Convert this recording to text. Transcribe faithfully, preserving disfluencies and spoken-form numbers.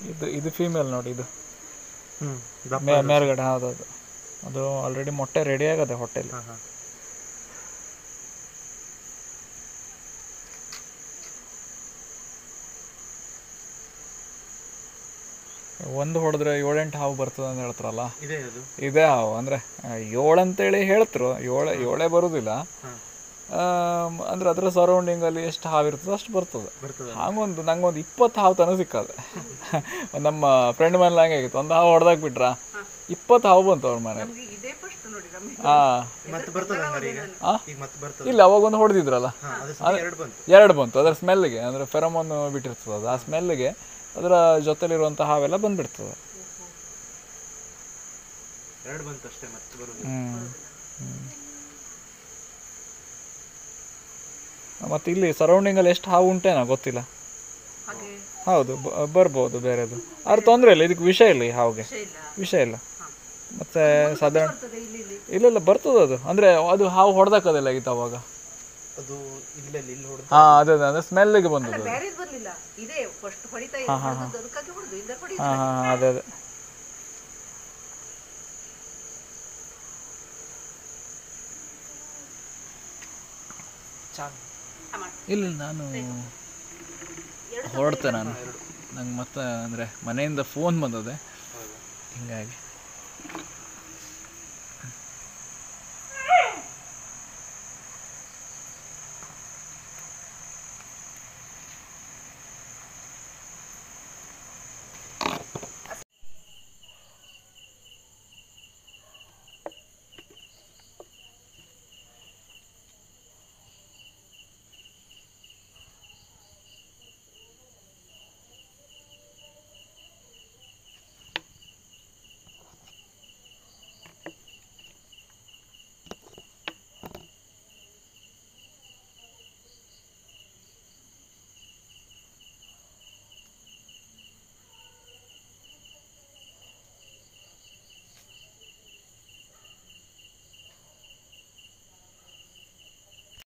ಇದು ಇದು ಫೀಮೇಲ್ ನೋಡಿ, ಇದು ಹ್ಞೂ ಮೇ ಮೇಲ್ಗಡೆ ಹೌದೌದು, ಅದು ಆಲ್ರೆಡಿ ಮೊಟ್ಟೆ ರೆಡಿ ಆಗದೆ ಹೊಟ್ಟೆಲಿ. ಹಾಂ ಹಾಂ ಒಂದು ಹೊಡೆದ್ರೆ ಏಳೆಂಟು ಹಾವು ಬರ್ತದೆ ಅಂತ ಹೇಳ್ತಾರಲ್ಲ, ಇದೆ ಅದು ಇದೇ ಹಾವು. ಅಂದರೆ ಏಳು ಅಂತೇಳಿ ಹೇಳ್ತರು, ಏಳು ಏಳೇ ಬರೋದಿಲ್ಲ. ಅಂದರೆ ಅದರ ಸರೌಂಡಿಂಗಲ್ಲಿ ಎಷ್ಟು ಹಾವು ಇರ್ತದೆ ಅಷ್ಟು ಬರ್ತದೆ. ಹಾಗೊಂದು ನಂಗೊಂದು ಇಪ್ಪತ್ತು ಹಾವು ತನಕ ಸಿಕ್ಕದೆ. ನಮ್ಮ ಫ್ರೆಂಡ್ ಮನೇಲಿ ಹಂಗೆ ಆಗಿತ್ತು, ಒಂದು ಹಾವು ಹೊಡೆದಾಕ್ ಬಿಟ್ರ ಇಪ್ಪತ್ತು ಹಾವು ಬಂತು ಅವ್ರ ಮನೆ. ಹಾಂ ಇಲ್ಲ, ಅವಾಗ ಒಂದು ಹೊಡೆದಿದ್ರಲ್ಲ, ಎರಡು ಬಂತು ಅದರ ಸ್ಮೆಲ್ಗೆ. ಅಂದರೆ ಫೆರಮೋನ್ ಬಿಟ್ಟಿರ್ತದೆ ಅದು, ಆ ಸ್ಮೆಲ್ಗೆ ಅದರ ಜೊತೆಲಿರುವಂಥ ಹಾವೆಲ್ಲ ಬಂದ್ಬಿಡ್ತದೆ. ಮತ್ತು ಇಲ್ಲಿ ಸರೌಂಡಿಂಗಲ್ಲಿ ಎಷ್ಟು ಹಾವು ಉಂಟೇನೋ ಗೊತ್ತಿಲ್ಲ. ಹೌದು, ಬರ್ಬೋದು ಬೇರೆದು, ಆದ್ರೆ ತೊಂದರೆ ಇಲ್ಲ, ಇದಕ್ಕೆ ವಿಷಯ ಇಲ್ಲ, ಈ ಹಾವಿಗೆ ವಿಷಯ ಇಲ್ಲ. ಮತ್ತು ಸಾಧಾರಣ ಇಲ್ಲ ಇಲ್ಲ ಬರ್ತದೆ ಅದು. ಅಂದರೆ ಅದು ಹಾವು ಹೊಡೆದಾಕದಿಲ್ಲ ಆಗಿತ್ತು ಅವಾಗ. ಹಾಂ ಅದೇ ಅದೇ ಅಂದರೆ ಸ್ಮೆಲ್ಗೆ ಬಂದದ್ದು. ಹಾಂ ಹಾಂ ಹಾಂ ಹಾಂ ಹಾಂ ಅದೇ ಅದೇ ಇಲ್ಲ, ನಾನು ಹೊರಡ್ತೆ ನಾನು. ನಂಗೆ ಮತ್ತೆ ಅಂದರೆ ಮನೆಯಿಂದ ಫೋನ್ ಬಂದದೆ, ಹಿಂಗಾಗಿ